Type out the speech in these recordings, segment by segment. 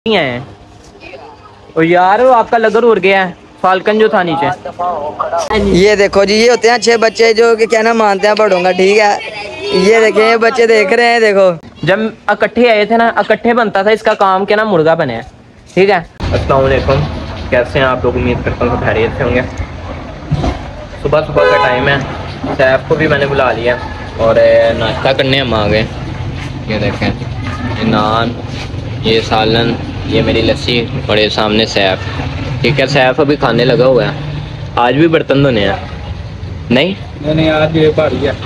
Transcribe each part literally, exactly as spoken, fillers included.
हैं और यार वो आपका लगर उड़ गया है, फाल्कन जो था नीचे। ये देखो जी, ये होते हैं अच्छे बच्चे जो कि क्या ना मानते हैं पढ़ूंगा, ठीक है। ये देखें, ये बच्चे देख रहे हैं, देखो जब इकट्ठे आए थे ना, इकट्ठे बनता था इसका काम के ना मुर्गा बने, ठीक है। अस्सलाम वालेकुम, कैसे हैं आप लोग? उम्मीद करता हूँ खैरियत से होंगे। सुबह सुबह का टाइम है, सैफ को भी मैंने बुला लिया और नाश्ता करने हम आ गए। ये देखें, ये नान, ये सालन, ये मेरी लस्सी और ये सामने सैफ, ठीक है। सैफ अभी खाने लगा हुआ है। आज भी बर्तन धोने हैं? नहीं नहीं नहीं, आज ये भारी है।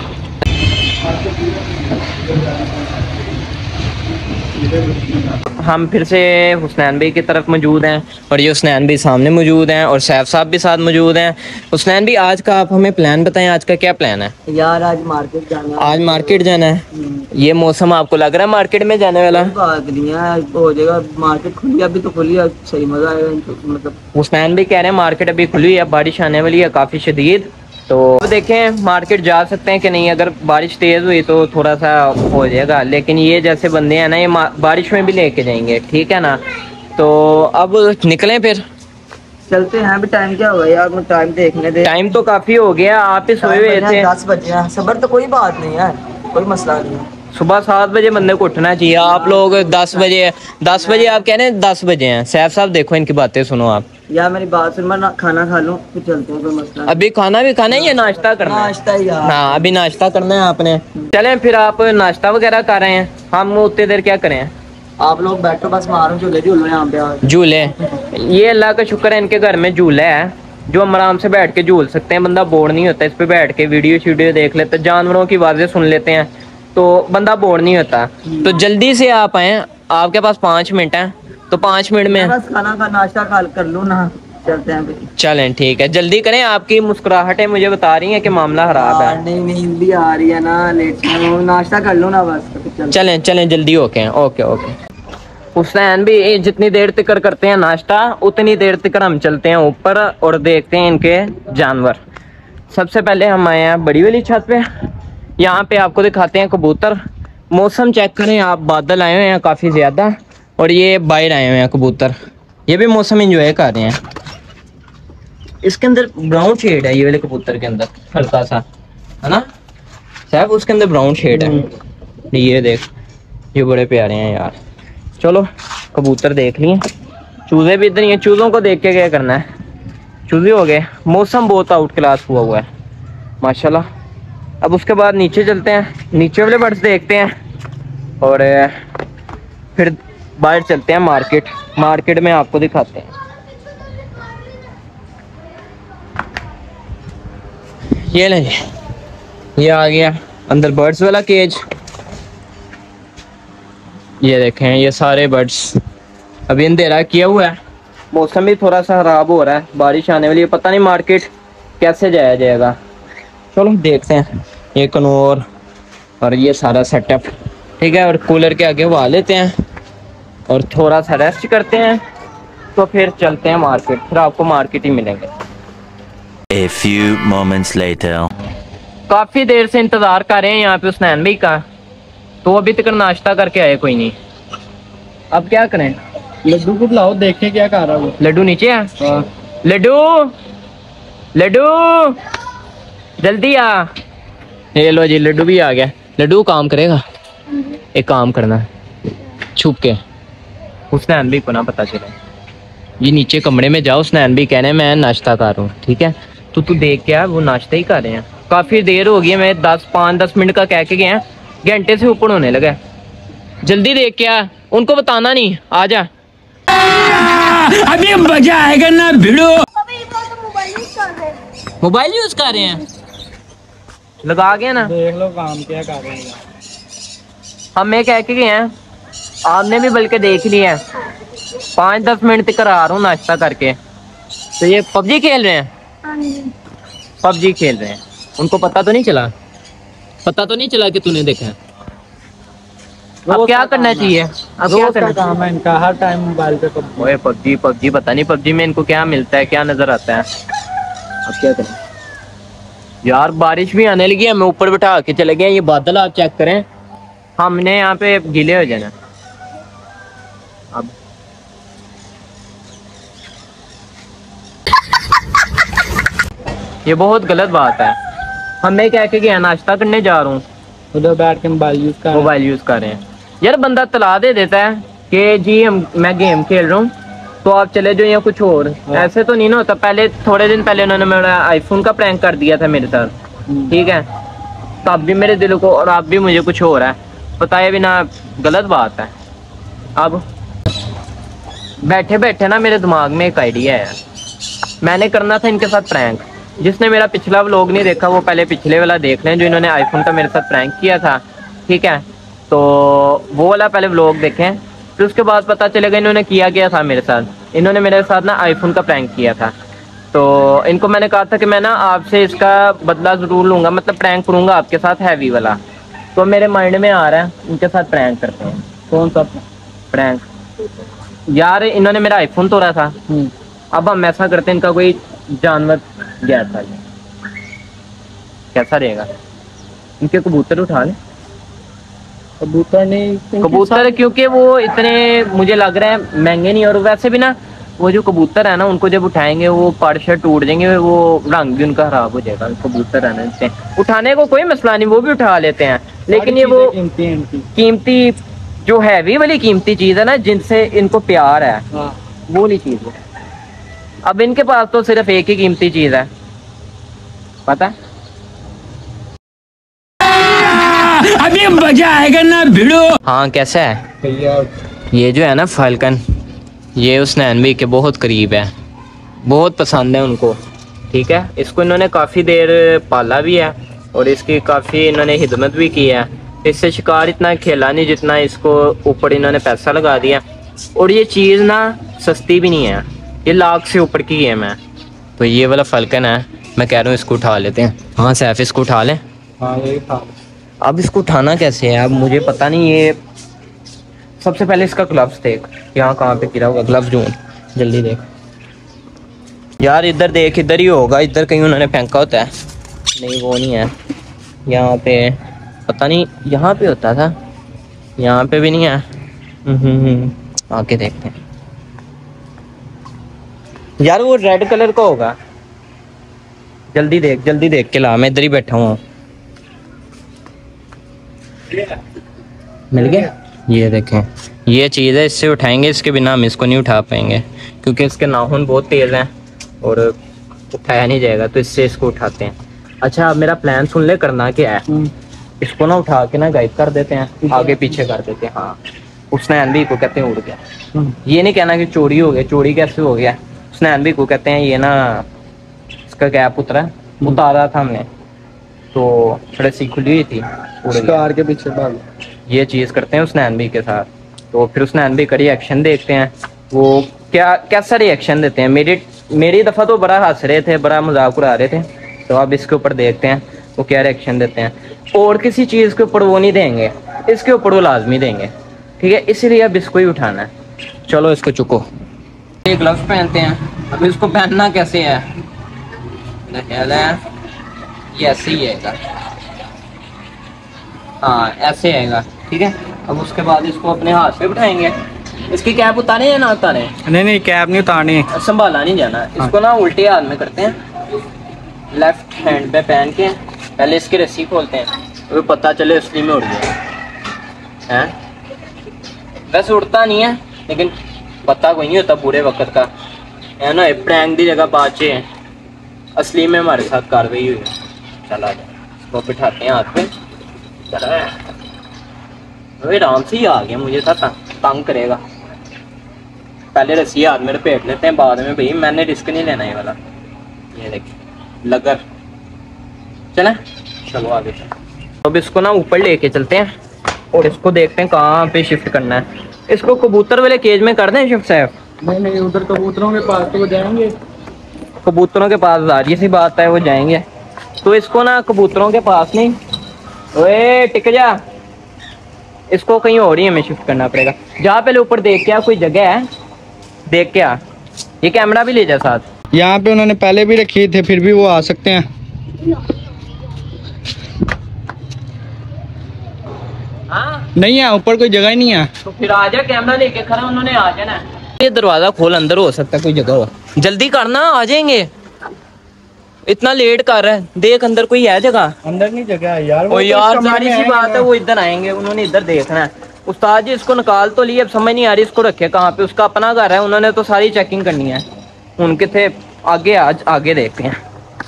हम फिर से हुसनैन भाई की तरफ मौजूद हैं और ये हुसनैन भाई सामने मौजूद हैं और सैफ साहब भी साथ मौजूद हैं। हुसनैन भाई, आज का आप हमें प्लान बताएं, आज का क्या प्लान है? यार आज मार्केट जाना है। आज मार्केट जाना है? ये मौसम आपको लग रहा है मार्केट में जाने वाला? बात नहीं है, हो जाएगा। मार्केट खुली, अभी तो खुली है, सही मजा आएगा। मतलब हुसनैन भाई कह रहे हैं मार्केट अभी खुली है, बारिश आने वाली है काफ़ी शदीद, तो देखें मार्केट जा सकते हैं कि नहीं। अगर बारिश तेज़ हुई तो थोड़ा सा हो जाएगा, लेकिन ये जैसे बंदे हैं ना, ये बारिश में भी लेके जाएंगे, ठीक है ना। तो अब निकलें फिर चलते हैं। अभी टाइम क्या होगा यार, मुझे टाइम देखने दे। टाइम तो काफ़ी हो गया, आप ही सोए हुए थे। दस बजे हैं, सबर तो कोई बात नहीं है, कोई मसला नहीं है। सुबह सात बजे बंदे को उठना चाहिए। आप लोग दस बजे दस बजे आप कह रहे हैं दस बजे हैं। सैफ साहब देखो, इनकी बातें सुनो आप। यार मेरी बात सुन, मैं खाना खा लूं फिर चलते हैं, कोई मसला। अभी खाना भी खाना है या नाश्ता करना है? नाश्ता ही यार। हाँ, अभी नाश्ता करना है आपने। चलें फिर, आप नाश्ता वगैरह कर रहे हैं, हम उतनी देर क्या करें? आप लोग बैठो, बस मारो झूले झूलो यहाँ पे। झूले, ये अल्लाह का शुक्र है इनके घर में झूला है जो हम आराम से बैठ के झूल सकते हैं। बंदा बोर नहीं होता, इस पे बैठ के वीडियो शीडियो देख लेते हैं, जानवरों की आवाज़ें सुन लेते हैं, तो बंदा बोर नहीं होता। तो जल्दी से आप आए, आपके पास पाँच मिनट हैं, तो पाँच मिनट में बस खाना का नाश्ता खा कर लूँ ना, चलते हैं। चलें ठीक है, जल्दी करें। आपकी मुस्कुराहटें मुझे बता रही हैं कि मामला खराब है। नहीं नहीं, भी आ रही है ना, लेट नाश्ता कर लो ना बस। चलें चलें जल्दी, ओके ओके ओके। हुसैन भी जितनी देर तक करते हैं नाश्ता, उतनी देर तक हम चलते हैं ऊपर और देखते हैं इनके जानवर। सबसे पहले हम आए हैं बड़ी वाली छत पे, यहाँ पे आपको दिखाते हैं कबूतर। मौसम चेक करें आप, बादल आए हुए हैं काफ़ी ज़्यादा और ये बाहर आए हुए हैं कबूतर, ये भी मौसम एंजॉय कर रहे हैं। इसके अंदर ब्राउन शेड है, ये वाले कबूतर के अंदर हल्का सा, है ना साहब? उसके अंदर ब्राउन शेड है, ये देख, ये बड़े प्यारे हैं यार। चलो कबूतर देख लिए, चूज़े भी इधर ही हैं। चूज़ों को देख के क्या करना है, चूज़े हो गए। मौसम बहुत आउट क्लास हुआ हुआ है माशाल्लाह। अब उसके बाद नीचे चलते हैं, नीचे वाले बर्ड्स देखते हैं और फिर बाहर चलते हैं मार्केट। मार्केट में आपको दिखाते हैं। ये ले, ये आ गया अंदर बर्ड्स वाला केज। ये देखें, ये सारे बर्ड्स। अभी अंधेरा किया हुआ है, मौसम भी थोड़ा सा खराब हो रहा है, बारिश आने वाली है, पता नहीं मार्केट कैसे जाया जाएगा। चलो देखते हैं। ये कनौर और ये सारा सेटअप, ठीक है। और कूलर के आगे वो आ लेते हैं और थोड़ा सा रेस्ट करते हैं, तो फिर चलते हैं मार्केट। फिर आपको मार्केट ही मिलेंगे। A few moments later. काफ़ी देर से इंतज़ार कर रहे हैं यहाँ पे हुसनैन भाई का, तो अभी तक नाश्ता करके आए कोई नहीं। अब क्या करें? लड्डू को बुलाओ, देखें क्या कर रहा है वो। लड्डू नीचे है? हाँ। लड्डू, लड्डू जल्दी आ। ये लो जी, लड्डू भी आ गया। लड्डू काम करेगा? एक काम करना है, छुप के, हुसनैन भाई को ना पता चले। ये नीचे कमरे में जाओ, हुसनैन भाई कह रहे हैं मैं नाश्ता कर रहा हूँ, ठीक है। तो तू देख के आ, वो नाश्ता ही कर रहे हैं। काफ़ी देर हो गई है, मैं दस पाँच दस मिनट का कह के गए हैं, घंटे से ऊपर होने लगा। जल्दी देख के आ, उनको बताना नहीं, आ जा। अभी मजा आएगा ना भिड़ो। मोबाइल यूज कर रहे हैं, लगा गया ना। देख लो काम क्या कर रहे हैं। हम ये कह के गए हैं, आपने भी बल्कि देख लिया है। पाँच दस मिनट तक आ रहा हूँ नाश्ता करके। तो ये पबजी खेल रहे हैं? पबजी खेल रहे हैं। उनको पता तो नहीं चला, पता तो नहीं चला कि तूने देखा है। अब क्या करना चाहिए? अब क्या करना काम है इनका, हर टाइम मोबाइल पे। ओए पबजी पबजी, पता नहीं पबजी में इनको क्या मिलता है, क्या नजर आता है। अब क्या करें यार, बारिश भी आने लगी है, हमें ऊपर बैठा के चले गए। ये बादल आप चेक करें, हमने यहाँ पे गीले हो जाना। अब ये बहुत गलत बात है। हमें कह के गया नाश्ता करने जा रहा हूँ, उधर बैठ के मोबाइल यूज कर मोबाइल यूज कर रहे हैं। यार बंदा तला दे देता है कि जी हम मैं गेम खेल रहा हूँ तो आप चले जाओ या कुछ और। ऐसे तो नहीं ना होता। पहले थोड़े दिन पहले उन्होंने मेरा आईफोन का प्रैंक कर दिया था मेरे साथ, ठीक है, तब भी मेरे दिल को, और अब भी मुझे कुछ हो रहा है बताए बिना, गलत बात है। अब बैठे बैठे ना मेरे दिमाग में एक आइडिया है, मैंने करना था इनके साथ प्रैंक। जिसने मेरा पिछला व्लॉग नहीं देखा वो पहले पिछले वाला देख लें, जो इन्होंने आईफोन का मेरे साथ प्रैंक किया था, ठीक है, तो वो वाला पहले व्लॉग देखें, फिर उसके बाद पता चलेगा इन्होंने किया क्या था मेरे साथ। इन्होंने मेरे साथ ना आईफोन का प्रैंक किया था, तो इनको मैंने कहा था कि मैं ना आपसे इसका बदला ज़रूर लूँगा, मतलब प्रैंक करूँगा आपके साथ हैवी वाला। तो मेरे माइंड में आ रहा है इनके साथ प्रैंक करते हैं। कौन सा प्रैंक? यार इन्होंने मेरा आईफोन तोड़ा था, अब हम ऐसा करते हैं इनका कोई जानवर गया था, कैसा रहेगा? इनके कबूतर उठा ले। कबूतर नहीं, कबूतर क्योंकि वो इतने मुझे लग रहा है महंगे नहीं, और वैसे भी ना वो जो कबूतर है ना उनको जब उठाएंगे वो पर शर्ट टूट जाएंगे, वो रंग भी उनका खराब हो जाएगा। कबूतर रहने देते हैं, उठाने को कोई मसला नहीं, वो भी उठा लेते हैं, लेकिन ये वो कीमती जो हैवी वाली कीमती चीज है ना जिनसे इनको प्यार है, वो वाली चीज है। अब इनके पास तो सिर्फ एक ही कीमती चीज है, पता है? अभी मजा आएगा ना भिड़ो। हाँ कैसा है ये जो है ना फाल्कन, ये उस नैनवी के बहुत करीब है, बहुत पसंद है उनको, ठीक है। इसको इन्होंने काफ़ी देर पाला भी है और इसकी काफ़ी इन्होंने हिदमत भी की है। इससे शिकार इतना खेला नहीं जितना इसको ऊपर इन्होंने पैसा लगा दिया। और ये चीज़ ना सस्ती भी नहीं है, ये लाख से ऊपर की गेम है। तो ये वाला फाल्कन है, मैं कह रहा हूँ इसको उठा लेते हैं। हाँ सैफ इसको उठा लें। हाँ यही था। अब इसको उठाना कैसे है अब मुझे पता नहीं। ये सबसे पहले इसका ग्लव्स देख, यहाँ कहाँ पे गिरा हुआ ग्लव्स ढूंढ, जल्दी देख यार, इधर देख, इधर ही होगा, इधर कहीं उन्होंने फेंका होता है। नहीं वो नहीं है, यहाँ पे पता नहीं, यहाँ पे होता था, यहाँ पे भी नहीं है। हम्म आके देखते हैं यार, वो रेड कलर का होगा। जल्दी देख, जल्दी देख के ला, मैं इधर ही बैठा हूँ। मिल गया? ये देखें, ये चीज़ है, इससे उठाएंगे, इसके बिना हम इसको नहीं उठा पाएंगे क्योंकि इसके नाखून बहुत तेज़ हैं और उठाया नहीं जाएगा, तो इससे इसको उठाते हैं। अच्छा अब मेरा प्लान सुन ले, करना क्या है, इसको ना उठा के ना गाइड कर देते हैं, आगे पीछे कर देते हैं। हाँ उसने अनबी को कहते हैं उड़ गया। ये नहीं कहना कि चोरी हो गया, चोरी कैसे हो गया, उसने अनबी को कहते हैं ये ना इसका गैप उतरा, उतारा था हमने तो रस्सी खुली हुई थी, कार के पीछे भाग। ये चीज़ करते हैं उस नैनबी के साथ। तो फिर उस नैनबी का रिएक्शन देखते हैं, वो क्या कैसा रिएक्शन देते हैं। मेरी मेरी दफ़ा तो बड़ा हंस रहे थे, बड़ा मजाक उड़ा रहे थे, तो अब इसके ऊपर देखते हैं वो क्या रिएक्शन देते हैं। और किसी चीज़ के ऊपर वो नहीं देंगे, इसके ऊपर वो लाजमी देंगे, ठीक है, इसीलिए अब इसको ही उठाना है। चलो इसको चुको। ये ग्लव्स पहनते हैं, अब इसको पहनना कैसे है, ये ऐसे ही आएगा, हाँ ऐसे आएगा, ठीक है। अब उसके बाद इसको अपने हाथ पे उठाएंगे। इसकी कैप उतारे या ना उतारे? नहीं नहीं कैप नहीं उतारनी, संभाला नहीं जाना। इसको ना उल्टे हाथ में करते हैं, लेफ्ट हैंड पे पहन के पहले इसकी रस्सी खोलते हैं, तो पता चले असली में उड़ गया है। वैसे उड़ता नहीं है लेकिन पता कोई नहीं होता पूरे वक्त का, है ना। प्रैंक की जगह बाचे असली में हमारे साथ कार्रवाई हुई है। चला जाए, इसको बिठाते हैं हाथ पे, चला आराम से ही आ गया, मुझे था तंग करेगा। पहले रस्सी हाथ में लपेट लेते हैं, बाद में भाई मैंने रिस्क नहीं लेना ये वाला। ये देखिए लगर, चले चलो आगे चलो। अब इसको ना ऊपर लेके चलते हैं और इसको देखते हैं कहाँ पे शिफ्ट करना है। इसको कबूतर वाले केज में कर दें शिफ्ट साहब? नहीं नहीं उधर कबूतरों के पास तो वो जाएंगे, कबूतरों के पास जारी सी बात है वो जाएंगे, तो इसको ना कबूतरों के पास नहीं, ओए टिक जा, इसको कहीं और ही हमें शिफ्ट करना पड़ेगा। जहाँ पहले ऊपर देख के आ, कोई जगह है देख के आ। ये कैमरा भी ले जा साथ। यहाँ पे उन्होंने पहले भी रखी थे, फिर भी वो आ सकते हैं। हाँ नहीं है ऊपर कोई जगह ही नहीं है, तो फिर आ जा, कैमरा लेके खड़ा, उन्होंने आ जाना। ये दरवाजा खोल, अंदर हो सकता है कोई जगह हो, जल्दी करना, आ जाएंगे। इतना लेट कर रहा है, देख अंदर कोई है जगह? अंदर नहीं जगह है यार। ओ यार सारी सी बात है, वो इधर आएंगे, उन्होंने इधर देखना है। उस्ताद जी इसको निकाल तो लिए, अब समझ नहीं आ रही इसको रखे कहाँ पे। उसका अपना घर है, उन्होंने तो सारी चेकिंग करनी है। उनके थे आगे, आज आगे देखते हैं।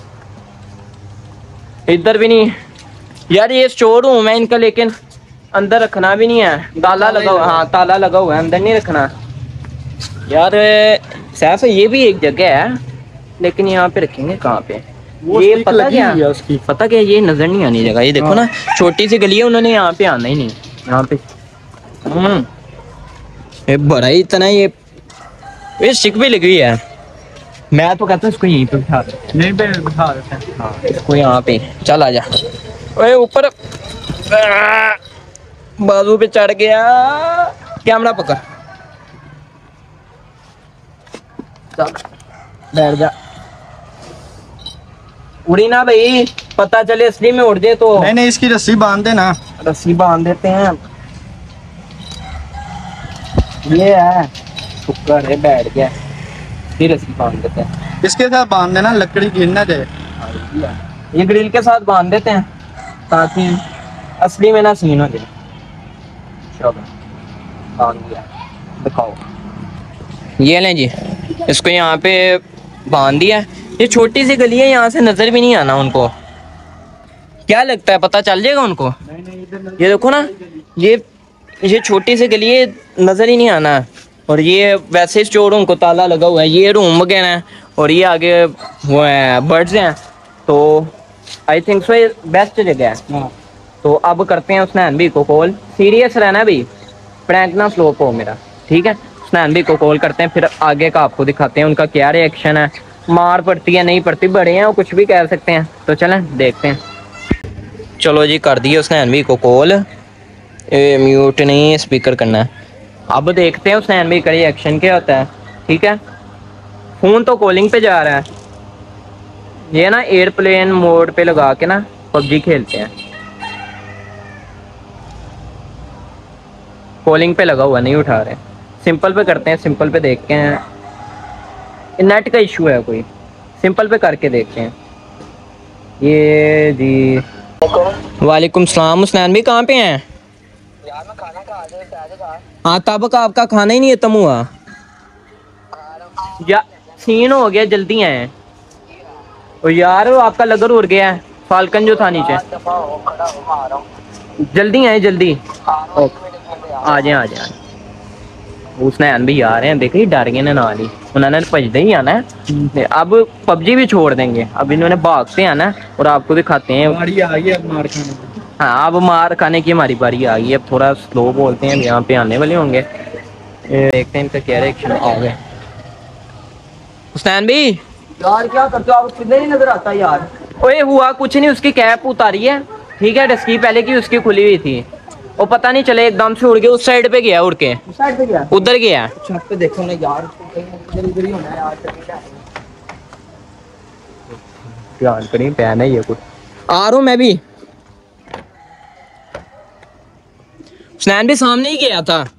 इधर भी नहीं यार, ये स्टोर रूम है इनका, लेकिन अंदर रखना भी नहीं है, ताला लगा हुआ। हाँ ताला लगा हुआ है, अंदर नहीं रखना यार। सैफ ये भी एक जगह है, लेकिन यहाँ पे रखेंगे कहाँ पे? ये पता क्या है उसकी, पता क्या, ये नजर नहीं आनी जगह। ये देखो ना, छोटी सी गली है, उन्होंने यहाँ पे आना ही नहीं। यहाँ पे हम्म ये बड़ा ही इतना, ये ये स्टिक भी लगी हुई है। मैं तो कहता हूँ इसको यहीं पे बिठा दे, नहीं पे बिठा देते हैं। हाँ इसको यहाँ पे। चल आजा, ओए ऊपर बाजू पे चढ़ गया। कैमरा पकड़, चल बैठ जा। उड़ी ना भाई, पता चले असली में उड़ जाए तो। नहीं नहीं, इसकी रस्सी बांध देना। रस्सी बांध देते हैं। ये है शुक्र है, बैठ गया। फिर रस्सी बांध देते हैं, इसके साथ बांध देना, लकड़ी गिर ना जाए। ये ग्रिल के साथ बांध देते हैं ताकि असली में ना सीन हो जाए। चलो बांध दिया, दिखाओ। ये लें जी, इसको यहाँ पे बांध दिया। ये छोटी सी गली है, यहाँ से नजर भी नहीं आना उनको। क्या लगता है पता चल जाएगा उनको? नहीं नहीं, इधर ये देखो ना, ये ये छोटी सी गली है, नजर ही नहीं आना। और ये वैसे स्टोर रूम को ताला लगा हुआ है, ये रूम वगैरह है, और ये आगे वो है बर्ड्स हैं। तो आई थिंक सो ये बेस्ट जगह है। तो अब करते हैं उसने भी को कॉल। सीरियस रहना भी, प्रैंक ना स्लोप हो मेरा, ठीक है? उसने भी को कॉल करते हैं, फिर आगे का आपको दिखाते हैं उनका क्या रिएक्शन है। मार पड़ती है नहीं पड़ती, बड़े हैं वो, कुछ भी कह सकते हैं। तो चलें देखते हैं। चलो जी, कर दिए उसने भी को कॉल। ए, म्यूट नहीं, स्पीकर करना है। अब देखते हैं उसने भी का रिएक्शन क्या होता है, ठीक है? फोन तो कॉलिंग पे जा रहा है। ये ना एयरप्लेन मोड पे लगा के ना पबजी खेलते हैं। कॉलिंग पे लगा हुआ, नहीं उठा रहे। सिंपल पे करते हैं, सिंपल पे देखते हैं। नेट का इशू है कोई, सिंपल पे करके देखते हैं। ये जी वालेकुम सलाम। हुसनैन भी कहाँ पे हैं? यार मैं खाना खा रहा हाँ तब का आपका खाना ही नहीं खत्म हुआ या सीन हो गया, जल्दी आए। और यार वो आपका लगर उड़ गया है, फाल्कन जो था नीचे। जल्दी आए, जल्दी आ जाए आ जाए। उसने भी आ रहे हैं, देखिए डर गए ना नाल ही, उन्होंने भजते ही आना है। अब पबजी भी छोड़ देंगे, अब इन्होंने भागते आना है और आपको दिखाते हैं। बारी आ गई अब मार खाने की। हाँ अब मार खाने की हमारी बारी आ गई। अब थोड़ा स्लो बोलते हैं, यहाँ पे आने वाले होंगे। देखते हैं इनका क्या रिएक्शन आ गए। हुसैन भी यार क्या करते हो आप, किधर ही नजर आता यार। ओए हुआ कुछ नहीं, उसकी कैप उतारी है, ठीक है? डस्की पहले की उसकी खुली हुई थी, वो पता नहीं चले एकदम से उड़ गया, उस साइड पे गया, उड़ के साइड पे गया, उधर गया। छत पे देखो ना यार, इधर इधर ही होना है यार। ध्यान करें, पैन है ये कुछ। आ रहा हूँ मैं भी। हुसैन भी सामने ही गया था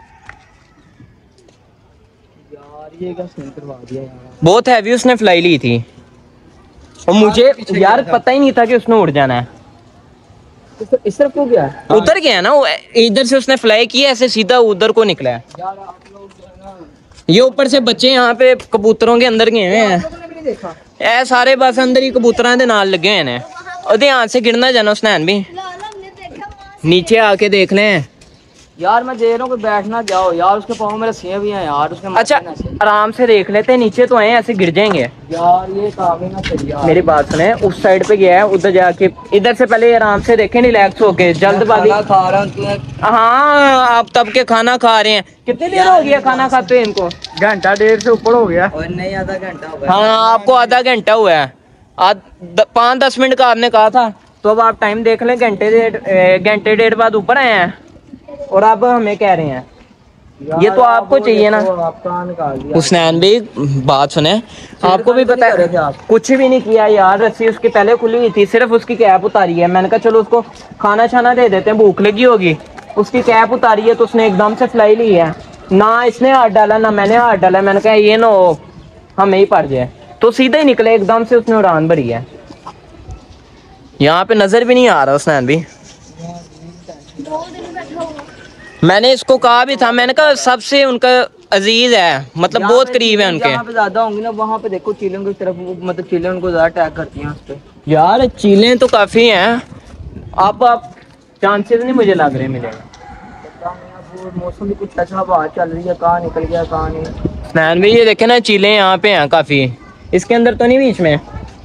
यार, ये क्या सीन करवा दिया यार। बहुत हैवी उसने फ्लाई ली थी, और मुझे यार पता ही नहीं था कि उसने उड़ जाना है। इस तरफ क्यों गया? उधर गया ना वो, इधर से उसने फ्लाई किया, ऐसे सीधा उधर को निकला है। यार आप लोग जो है ना, ये ऊपर से बच्चे यहाँ पे कबूतरों के अंदर गए हुए हैं। आप लोगों ने भी नहीं देखा? ए सारे बस अंदर ही कबूतरों के नाल लगे हुए हैं। और ध्यान से गिरना जाना उसने भी, नीचे आके देख लें। यार मैं दे रहा हूँ कि बैठना जाओ यार, उसके पाँव मेरे सिए भी हैं यार, उसके अच्छा आराम से देख लेते हैं, नीचे तो आए ऐसे गिर जाएंगे। यार ये काम ही ना चाहिए। मेरी बात सुने, उस साइड पे गया है, उधर जाके इधर से पहले आराम से देखें, रिलैक्स होके। जल्दबाजी खा रहा हूँ। हाँ आप तब के खाना खा रहे हैं। कितनी देर हो गया खाना खाते हैं इनको? घंटा डेढ़ से ऊपर हो गया। और नहीं, आधा घंटा हो गया। हाँ आपको आधा घंटा हुआ है, आज पाँच दस मिनट का आपने कहा था, तो अब आप टाइम देख लें। घंटे डेढ़ घंटे डेढ़ बाद ऊपर आए हैं और अब हमें कह रहे हैं ये तो आपको चाहिए ना। हुसैन भी बात सुने, आपको भी पता है कुछ भी नहीं किया यार, रस्सी उसकी पहले खुली हुई थी, सिर्फ उसकी कैप उतारी है। मैंने कहा चलो उसको खाना छाना दे देते हैं, भूख लगी होगी। उसकी कैप उतारी है तो उसने एकदम से फ्लाई ली है, ना इसने हाथ डाला ना मैंने हाथ डाला। मैंने कहा ये ना हो हमें ही पड़ जाए, तो सीधा ही निकले, एकदम से उसने उड़ान भरी है। यहाँ पे नजर भी नहीं आ रहा उसने भी। मैंने इसको कहा भी था, मैंने कहा सबसे उनका अजीज है, मतलब बहुत करीब है उनके। जहाँ पे ज्यादा होंगी ना वहाँ पे देखो चीलन की तरफ, मतलब चीलन उनको ज्यादा अटैक करती हैं उस पे। यार चीलें तो काफी हैं, आप आप चांसेस नहीं मुझे लग रहे मिलेगा। मौसम भी कुछ अच्छा, हवा चल रही है, कहाँ निकल गया कहाँ नहीं। स्नैन भी ये देखे ना, चीलें यहाँ पे हैं काफी, इसके अंदर तो नहीं बीच में।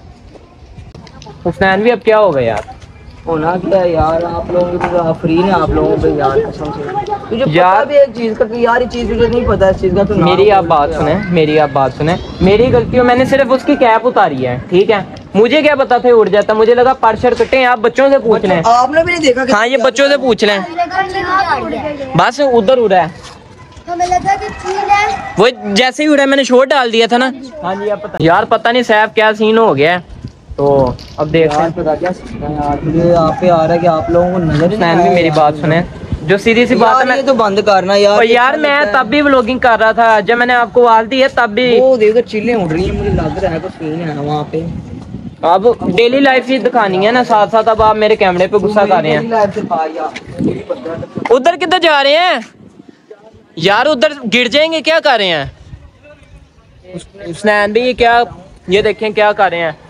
स्नैन भी अब क्या होगा यार, होना क्या है यार, आप लोगों की तो फ्री है आप लोगों पे यार, कसम से तुझे पता यार भी एक चीज का कि यार ये चीज तुझे नहीं पता इस चीज का, तो मेरी आप बात सुने, मेरी आप बात सुने, मेरी गलती हो, मैंने सिर्फ उसकी कैप उतारी है, ठीक है। मुझे क्या पता था उड़ जाता, मुझे लगा परशर कटे। आप बच्चों से पूछ लें, आपने भी नहीं देखा कि हाँ ये बच्चों से पूछ लें, बस उधर उड़ा है, हमें लगा कि चील है। वो जैसे ही उड़ा मैंने शोर डाल दिया था ना। हाँ जी आप पता यार, पता नहीं सैफ क्या सीन हो गया है, तो अब देखते हैं। पता क्या यार मुझे आप पे आ रहा है कि आप लोगों को नजर ही स्नैन भी मेरी बात सुने, जो सीधी सी बात है, मैं ये तो बंद करना यार। और यार मैं तब भी व्लॉगिंग कर रहा था, जब मैंने आपको आवाज दी है तब भी। वो देखो चीलें उड़ रही हैं, मुझे लग रहा है कुछ सीन है वहाँ पे। अब डेली लाइफ ही दिखानी है ना साथ साथ, अब आप मेरे कैमरे पे गुस्सा कर रहे हैं। उधर किधर जा रहे हैं यार, उधर गिर जाएंगे, क्या कर रहे हैं स्नैन भी, ये क्या, ये देखें क्या कर रहे हैं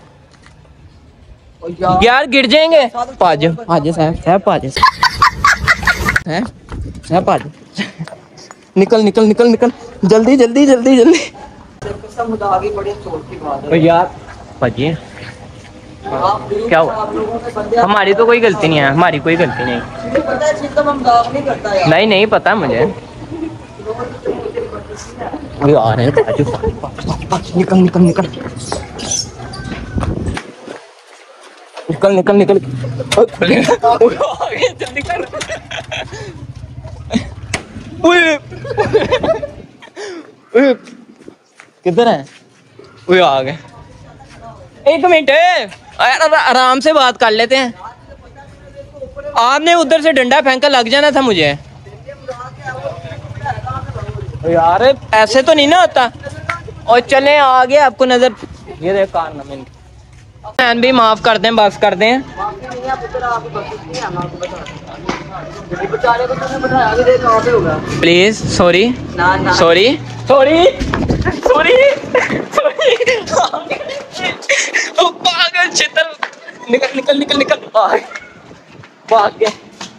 यार, गिर जाएंगे। पाजो पाजो साहब साहब पाजो हैं साहब पाजो, निकल निकल निकल निकल जल्दी जल्दी जल्दी जल्दी। यार पाजिए, क्या हुआ, हमारी तो कोई गलती नहीं है, हमारी कोई गलती नहीं। नहीं नहीं पता मुझे, अभी आ रहे हैं। निकल निकल निकल निकल निकल निकल जल्दी कर। किधर है, वो आ गए। एक मिनट यार, आराम से बात कर लेते हैं। आपने उधर से डंडा फेंका, लग जाना था मुझे यार, ऐसे तो नहीं ना होता। और चले आगे, आपको नजर, ये देख कारनामे मैन भी, माफ कर दें, बस कर दें। Please sorry sorry sorry sorry पागल चितर, निकल निकल निकल निकल भाग गया।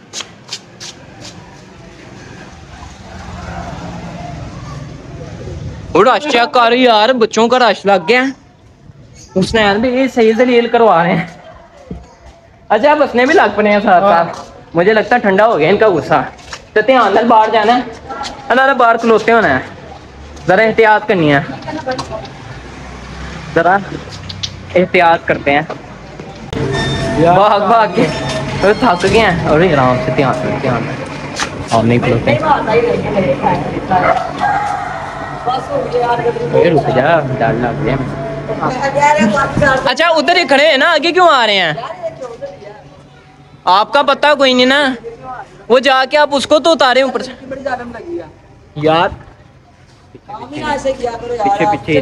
रश चेक कर यार, बच्चों का रश लग गया। उसने भी सही दलील करवा रहे हैं। अच्छा बसने भी लग पड़े हैं साथ साथ, मुझे लगता है ठंडा हो गया इनका गुस्सा। तो ध्यान नाल बाहर जाना है, अल्लाह बाहर खलोते होना है, जरा एहतियात करनी है, जरा एहतियात करते हैं। भाग भाग के तो थक गए हैं, और आराम से ध्यान से ध्यान और नहीं खलोते। रुक जा, डर लग गया। अच्छा उधर ही खड़े हैं ना, आगे क्यों आ रहे हैं? आपका पता कोई नहीं ना, वो जाके आप उसको तो उतारे ऊपर से यार, पीछे पीछे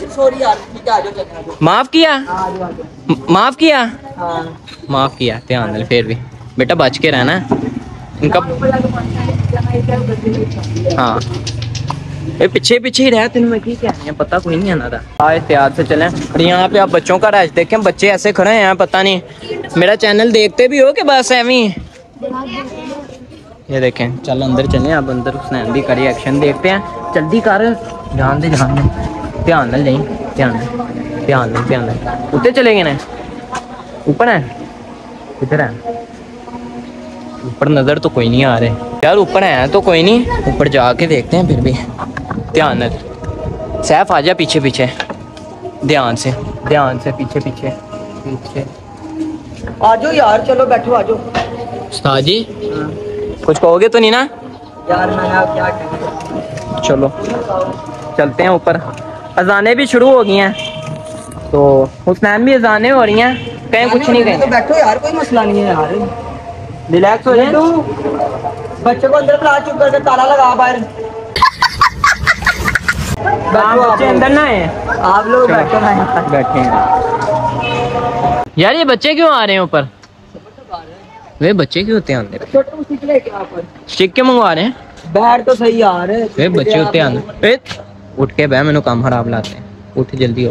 माफ किया, माफ किया, माफ किया, ध्यान दे। फिर भी बेटा बच के रहना इनका। हाँ ये पीछे पीछे ही रहा, तेन में क्या है पता कोई नहीं आना था। हाँ एहतियात से चलें। और यहाँ पे आप बच्चों का रश देखें, बच्चे ऐसे खड़े हैं, पता नहीं मेरा चैनल देखते भी हो कि बस एवं ही। ये देखें, चलो अंदर चलें, आप अंदर उसने भी करी एक्शन देखते हैं। जल्दी कर, ध्यान दे ध्यान दे, ध्यान दे नहीं, ध्यान दे ध्यान दे ध्यान दे। ऊपर चले गए ना, ऊपर है, किधर है ऊपर? नजर तो कोई नहीं आ रहे यार, ऊपर है तो कोई नहीं, ऊपर जाके देखते हैं। फिर भी ध्यान से, सैफ आ जा पीछे पीछे, ध्यान से ध्यान से, पीछे पीछे पीछे आ जाओ यार, चलो बैठो आ जाओ। उस्ताद जी कुछ कहोगे तो नहीं ना यार? मैंने आप क्या कहना, चलो चलते हैं ऊपर। अजानें भी शुरू हो गई हैं, तो हुसनैन भी अजानें हो रही हैं, कहीं कुछ नहीं कहेंगे। तो बैठो यार, कोई मसला नहीं है यार, रिलैक्स हो जाए। बच्चे को अंदर बुला, चुप करके ताला लगा बाहर। आप बच्चे अंदर ना आए, आप लोग बैठो ना यहाँ पर। बैठे हैं यार। ये बच्चे क्यों आ रहे हैं ऊपर? वे बच्चे क्यों होते हैं अंदर? छोटे को सीख लेके यहाँ पर स्टिक के मंगवा रहे हैं? बैठ तो सही यार। वे बच्चे होते हैं अंदर। ए, उठ के बह, मैंने काम खराब लाते हैं। उठ जल्दी हो,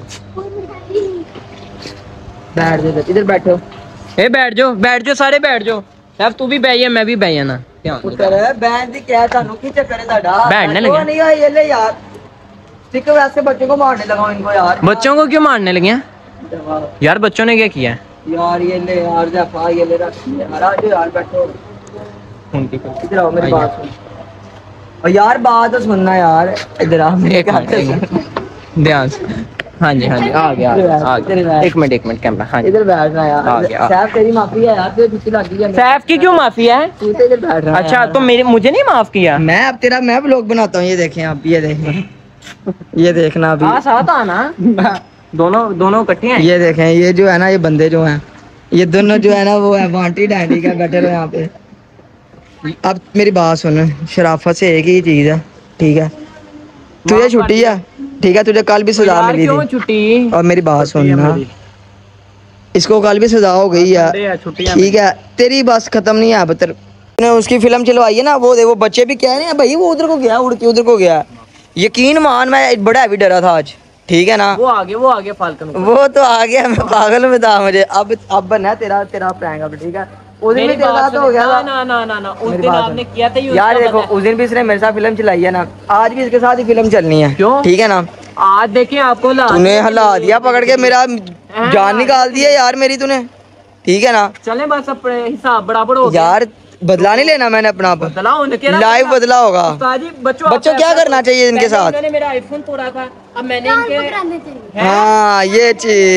बैठ जाओ, इधर बैठो। ए बैठ जाओ, बैठ जाओ, सारे बैठ जाओ। साहब तू भी बैठ, मैं भी बैठ जाना। उतर बैठ दी क्या थानू की चक्कर है साडा? बैठने लगे नहीं है ये ले यार। ठीक है, वैसे बच्चों को मारने लगा इनको यार। बच्चों को क्यों मारने लगे हैं यार? बच्चों ने क्या किया है यार? ये ले यार, जफा ये ले रख यार। आज यार बैठो, इधर आओ, मेरी बात सुन। और यार बात तो सुनना यार, इधर आओ मेरे ध्यान से। हाँ जी हाँ जी, आ गया आ गया। एक मिनट एक मिनट कैमरा। हाँ जी, इधर बैठ रहा यार। आ गया। सैफ तेरी माफी है यार, तुझे जुत्ती लग गई है। सैफ की क्यों माफी है? तू तो इधर बैठ रहा है। अच्छा, तो मेरे मुझे नहीं माफ किया? मैं अब तेरा मैं व्लॉग बनाता हूँ, ये देखें आप, ये देखें, ये देखना अभी। हाँ साथ आना, दोनों दोनों इकट्ठे हैं। ये देखें, ये जो है ना, ये बंदे जो हैं, ये दोनों जो है ना, वो है वांटी डैडी का, बैठे रहो यहाँ पे। अब मेरी बात सुन, शराफत से एक ही चीज है, ठीक है? तुझे छुट्टी है, ठीक है? तुझे कल भी सजा मिली थी। छुट्टी? और मेरी बात सुनना, इसको कल भी सजा हो गई है, ठीक है? तेरी बस खत्म नहीं है अब तक। उसकी फिल्म चलवाई है ना, वो वो बच्चे भी कह रहे हैं भाई वो उधर को गया, उड़ के उधर को गया। यकीन मान, मैं बड़ा भी डरा था आज, ठीक है ना? वो आगे वो आगे फाल्कन, वो तो आ गया, मैं पागल में था मुझे। अब अब बनना तेरा तेरा प्रैंक अब, ठीक है? उस दिन भी तेरे साथ हो गया था। ना ना ना ना, उस दिन आपने किया था यार। देखो उस दिन भी इसने मेरे साथ फिल्म चलाई है ना, आज भी इसके साथ ही फिल्म चलनी है, क्यों? ठीक है ना? आज देखें आपको तूने हला दिया पकड़ के, मेरा जान निकाल दिया यार मेरी तूने, ठीक है ना? चले बस अपने हिसाब बराबर हो यार, बदला नहीं लेना मैंने अपना, लाइव बदला होगा। बच्चों बच्चों क्या करना चाहिए इनके साथ? मैंने मेरा आईफोन तोड़ा था, अब मैंने इनके हाँ ये चीज।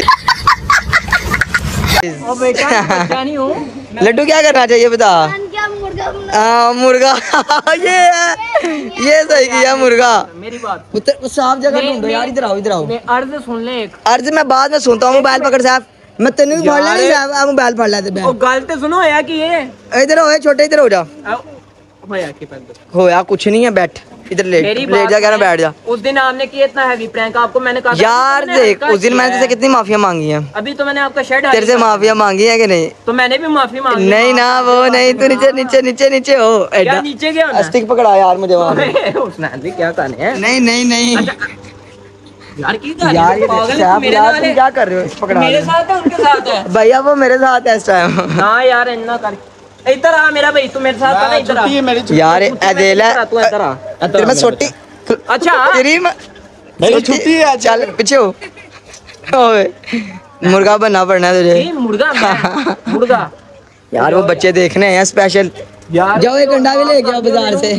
बेटा नहीं हूँ। लड्डू क्या करना चाहिए बता? क्या मुर्गा बना? हाँ मुर्गा। ये ये सही किया, मुर्गा। मेरी बात उतर, साफ जगह ढूंढो यार। इधर आओ, इधर आओ। अर्ज सुन ले एक। अर्ज मैं बाद में सुनता हूँ, मोबाइल पकड़ साहब। मैं तेन भी पढ़ लेना, मोबाइल पढ़ लेते। गल तो सुनो, होया कि ये इधर हो छोटे, इधर हो जा। होया कि पहले होया कुछ नहीं है, बैठ इधर, लेट लेट जा, कहना बैठ जा। उस दिन आपने किया इतना हैवी प्रैंक, आपको मैंने कहा यार देख, उस दिन मैंने तुझसे कितनी माफिया मांगी है। अभी तो मैंने आपका शर्ट तेरे से माफिया मांगी है कि नहीं? तो मैंने भी माफी मांगी। नहीं ना, वो नहीं, तू नीचे नीचे नीचे नीचे हो। क्या नीचे गया? स्टिक पकड़ा यार मुझे वहाँ पे। उसने क्या कहने हैं? नहीं नहीं नहीं यार की यार, ये यार तुम क्या कर रहे हो? पकड़ा मेरे साथ है उनके साथ है भैया, वो मेरे साथ है इस टाइम। ना यार इतना कर, इधर आ मेरा भाई, तू मेरे साथ ना, इधर आ यार। एदेला तू इधर आ, तेरे में छोटी। अच्छा तेरी मेरी छुट्टी है, चल पीछे हो। ओए मुर्गा बनना पड़ना है तुझे। मुर्गा मैं, मुर्गा यार वो बच्चे देखने हैं स्पेशल। जाओ एक अंडा भी ले गया बाजार से।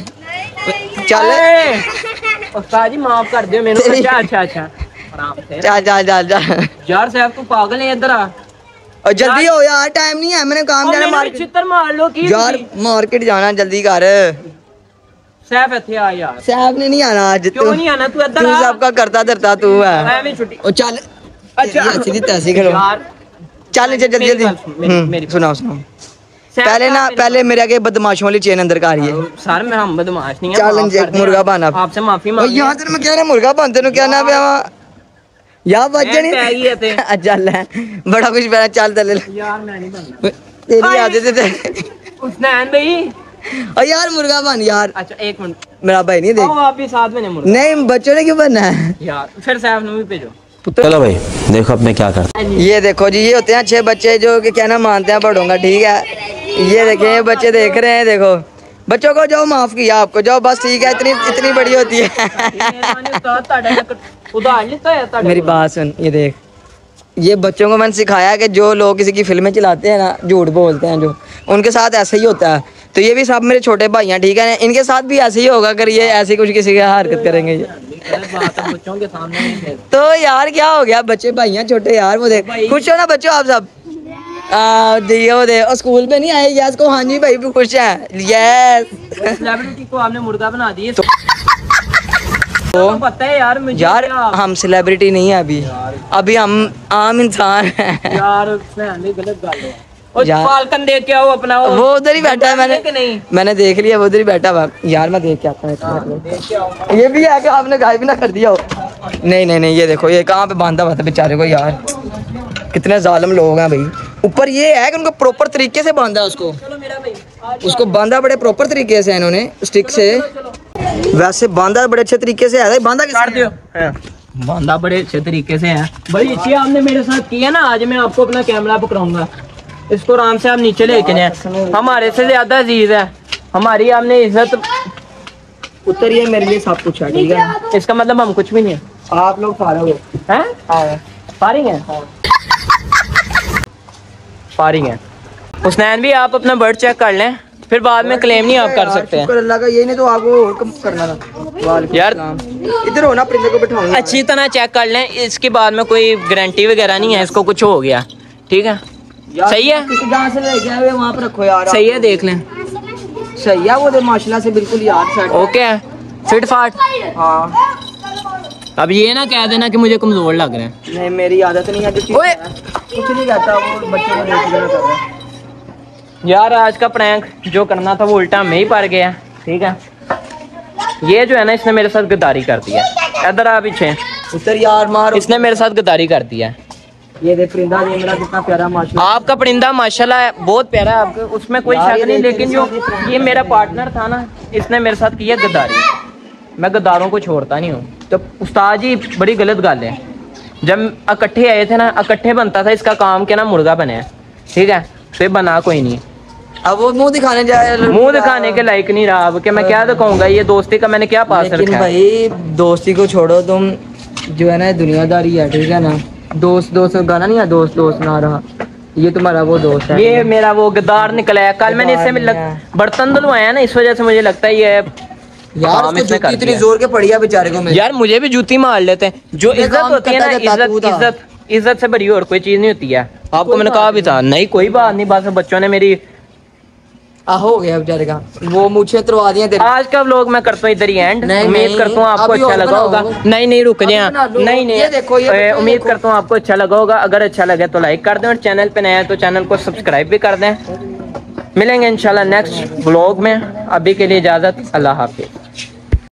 चल उस्ताद जी माफ कर दियो मेनू। अच्छा अच्छा अच्छा आराम से चल चल चल चल। यार साहब तू पागल है, इधर आ और जल्दी हो यार, टाइम नहीं है, मैंने काम जाना मार्केट। चित्तर मार लो की यार, मार्केट जाना, जल्दी कर। सैफ इथे आ यार। सैफ ने नहीं आना आज। क्यों नहीं आना? तू इधर तू आ। सबका करता धरता तू है। मैं भी छुट्टी। ओ चल। अच्छा सीधी तैसी खड़ो यार, चल नीचे जल्दी जल्दी। मेरी सुनाओ सुनाओ। पहले ना, पहले मेरे आगे बदमाशों वाली चेन अंदर कर। सर मैं हम बदमाश नहीं है। चल नीचे मुर्गा बना। आपसे माफी मांग। यार तेरे मैं कह रहा मुर्गा बन, तेनु कहना पे यार बच्चे नहीं। चल बड़ा कुछ पहना, चल चल। यार मैं नहीं बनना, तेरी आदत है। उस्मान भाई और यार मुर्गा बन यार। अच्छा एक मिनट, मेरा भाई नहीं देख। आप भी साथ में मुर्गा। नहीं, बच्चों ने क्यों बनना है यार? फिर सैफ ने भी भेजो। चलो भाई देखो अब मैं क्या करता हूँ। ये देखो जी, ये होते हैं अच्छे बच्चे जो कि कहना मानते हैं पढ़ूंगा, ठीक है? ये देखें, ये बच्चे देख रहे हैं। देखो बच्चों को जाओ, माफ किया आपको, जाओ बस, ठीक है? इतनी इतनी बड़ी होती है। मेरी बात सुन, ये देख, ये बच्चों को मैंने सिखाया कि जो लोग किसी की फिल्में चलाते हैं ना, झूठ बोलते हैं जो, उनके साथ ऐसे ही होता है। तो ये भी सब मेरे छोटे भाई हैं, ठीक है? इनके साथ भी ऐसे ही होगा अगर ये ऐसी कुछ किसी की हरकत करेंगे। बच्चों के सामने तो यार क्या हो गया, बच्चे भाई हैं छोटे यार। वो देख, खुश हो ना बच्चों आप सब? आ, वो दे, और स्कूल पे नहीं आए यस को? हाँ जी भाई भी खुश है। यस सेलिब्रिटी को आपने मुर्गा बना दिया। तो, तो पता है यार मुझे। यार हम सेलिब्रिटी नहीं है अभी, अभी हम आम इंसान हैं। यार गलत गल है। यार फाल्कन देख के आओ अपना वो उधर ही बैठा है, मैंने कि नहीं मैंने देख लिया, वो उधर ही बैठा हुआ। यार मैं देख के आता हूँ। ये भी है कि आपने गायब ना कर दिया हो? नहीं नहीं नहीं, ये देखो ये कहाँ पे बांधा हुआ था बेचारे को। यार कितने जालिम लोग हैं भाई। ऊपर ये है कि उनको प्रॉपर तरीके से बांधा है उसको उसको बांधा बड़े प्रॉपर तरीके से इन्होंने स्टिक से। वैसे बांधा बड़े अच्छे तरीके से है। बांधा काट दियो। बांधा बड़े अच्छे तरीके से है। बड़ी अच्छी आपने मेरे साथ की है ना। आज मैं आपको अपना कैमरा पकड़ाऊंगा, इसको आराम से आप नीचे लेके जाए। हमारे से ज्यादा अजीज है, हमारी आपने इज्जत। उतरिए, मेरे लिए सब कुछ है, ठीक है? इसका मतलब हम कुछ भी नहीं है। आप लोग फारिग हो? हैं? फारिग है, फारिग है। हुसनैन भी आप अपना बर्ड चेक कर लें, फिर बाद में क्लेम नहीं आप कर सकते हैं। अल्लाह का, ये नहीं तो आपको और कम करना था यार। इधर हो ना, परिंदे को बिठाऊंगा। अच्छी तरह चेक कर लें, इसके बाद में कोई गारंटी वगैरह नहीं है इसको कुछ हो गया, ठीक है? सही है, जहाँ से लेके आए वहाँ पे रखो यार। सही है, देख लें। सही है वो तो माशाल्लाह से बिल्कुल यार सेट। ओके, फिट फाट। हाँ अब ये ना कह देना कि मुझे कमजोर लग रहे हैं। नहीं, मेरी आदत नहीं है। ओए कुछ नहीं कहता, वो बच्चों को देख कर कर रहा है। यार आज का प्रैंक जो करना था वो उल्टा मैं ही पड़ गया, ठीक है? ये जो है ना, इसने मेरे साथ गद्दारी कर दिया। इधर आ पीछे, उतर यार मार। इसने मेरे साथ गद्दारी कर दिया। ये देख परिंदा, ये मेरा कितना प्यारा माशाल्लाह। आपका परिंदा माशाल्लाह है, बहुत प्यारा है आपका, उसमें कोई शक नहीं। लेकिन जो ये मेरा पार्टनर था ना, इसने मेरे साथ किया गद्दारी। मैं गद्दारों को छोड़ता नहीं हूँ। तो उस्ताद जी बड़ी गलत गल है। जब इकट्ठे आए थे ना, इकट्ठे बनता था इसका काम के ना मुर्गा बने, ठीक है? फिर बना कोई नहीं। अब वो मुंह दिखाने जाए, मुंह दिखाने के लायक नहीं रहा अब कि मैं क्या दिखाऊंगा। ये दोस्ती का मैंने क्या पास लेकिन रखा है? भाई दोस्ती को छोड़ो, तुम जो है ना दुनियादारी है, ठीक है ना? दोस्त दोस्त गाना नहीं है, दोस्त दोस्त ना रहा। ये तुम्हारा वो दोस्त है, ये मेरा वो गद्दार निकला है। कल मैंने इससे लग, बर्तन धुलवाया ना, इस वजह से मुझे लगता है ये यार उसको जूती इतनी जोर के पड़ी है बेचारे को। यार मुझे भी जूती मार लेते हैं। जो इज्जत होती है ना, इज्जत इज्जत इज्जत से बड़ी और कोई चीज नहीं होती है। आपको मैंने कहा भी था। नहीं कोई बात नहीं, बस बच्चों ने मेरी आ हो गया बेचारे का, वो मुझे तरवा दिया तेरे। आज का व्लॉग मैं करता हूँ इधर ही एंड। नहीं, उम्मीद नहीं, करता हूँ आपको अभी अच्छा और लगा होगा। बनाओ। नहीं नहीं रुक जाए, बना लो। नहीं नहीं ये देखो, ये ए, बच्चे उम्मीद देखो। करता हूँ आपको अच्छा लगा होगा। अगर अच्छा लगे तो लाइक कर दें, और चैनल पे नया है तो चैनल को सब्सक्राइब भी कर दें। मिलेंगे इंशाल्लाह नेक्स्ट व्लॉग में। अभी के लिए इजाजत, अल्लाह हाफिज।